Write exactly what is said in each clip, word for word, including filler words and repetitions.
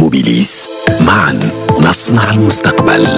موبيليس، معا نصنع المستقبل.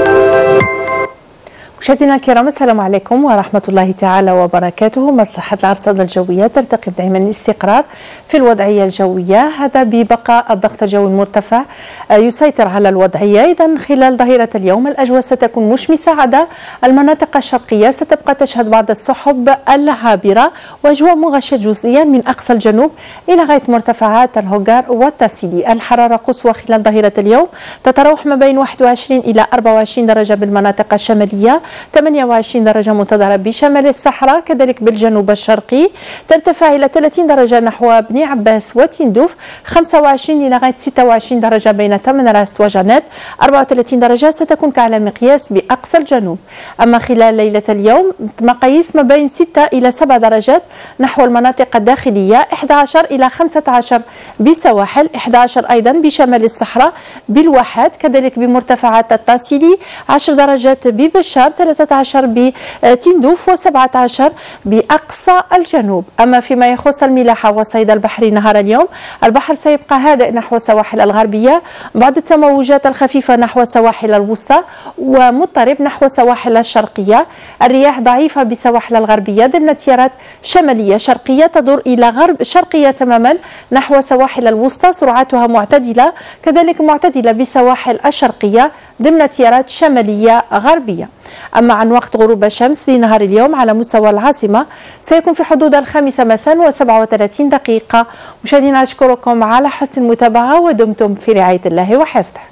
مشاهدينا الكرام، السلام عليكم ورحمة الله تعالى وبركاته. مصلحة الأرصاد الجوية ترتقب دائما الاستقرار في الوضعية الجوية، هذا ببقاء الضغط الجوي المرتفع يسيطر على الوضعية. إذن خلال ظهيرة اليوم الأجواء ستكون مشمسة عدا المناطق الشرقية، ستبقى تشهد بعض السحب العابرة وأجواء مغشة جزئيا من أقصى الجنوب إلى غاية مرتفعات الهوغار والتاسيلي. الحرارة قصوى خلال ظهيرة اليوم تتراوح ما بين واحد وعشرين إلى أربعة وعشرين درجة بالمناطق الشمالية، ثمانية وعشرين درجة منتظرة بشمال الصحراء، كذلك بالجنوب الشرقي ترتفع إلى ثلاثين درجة نحو بني عباس وتندوف، خمسة وعشرين إلى غاية ستة وعشرين درجة بين تمن راس وجنات، أربعة وثلاثين درجة ستكون كعلى مقياس بأقصى الجنوب. أما خلال ليلة اليوم مقاييس ما بين ستة إلى سبع درجات نحو المناطق الداخلية، إحدى عشر إلى خمسة عشر بسواحل، إحدى عشر أيضا بشمال الصحراء بالواحات، كذلك بمرتفعات التاسيلي، عشر درجات ببشار، ثلاثة عشر بتندوف، وسبعة عشر بأقصى الجنوب. أما فيما يخص الملاحة والصيد البحري نهار اليوم، البحر سيبقى هادئ نحو السواحل الغربية، بعض التموجات الخفيفة نحو السواحل الوسطى، ومضطرب نحو السواحل الشرقية. الرياح ضعيفة بسواحل الغربية ضمن تيارات شمالية شرقية تدور إلى غرب شرقية تماما نحو السواحل الوسطى، سرعتها معتدلة، كذلك معتدلة بسواحل الشرقية ضمن تيارات شمالية غربية. أما عن وقت غروب الشمس لنهار اليوم على مستوى العاصمة سيكون في حدود الخامسة مساء وسبعة وثلاثين دقيقة. مشاهدينا أشكركم على حسن المتابعة ودمتم في رعاية الله وحفظه.